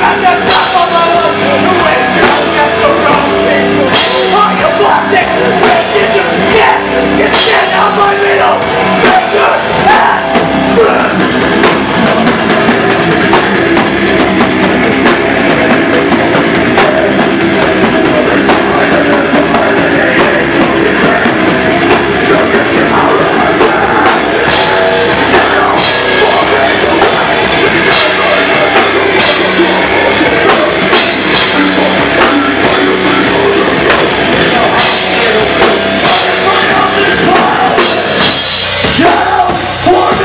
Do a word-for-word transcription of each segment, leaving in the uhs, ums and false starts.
at the top of my lungs. The way you get the wrong people. Are you plastic? Bitches, you can't get shit out my middle finger and breath.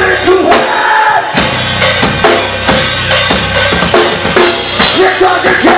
You're talking